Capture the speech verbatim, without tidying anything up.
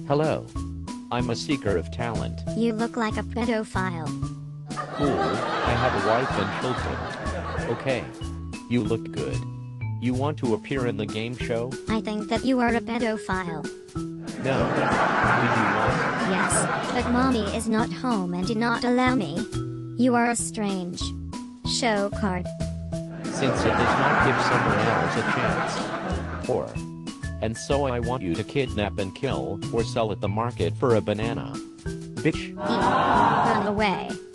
Hello. I'm a seeker of talent. You look like a pedophile. Cool, I have a wife and children. Okay. You look good. You want to appear in the game show? I think that you are a pedophile. No. Do you want? Yes, but mommy is not home and did not allow me. You are a strange show card. Since it does not give someone else a chance. Or. And so I want you to kidnap and kill or sell at the market for a banana. Bitch. E. Run away.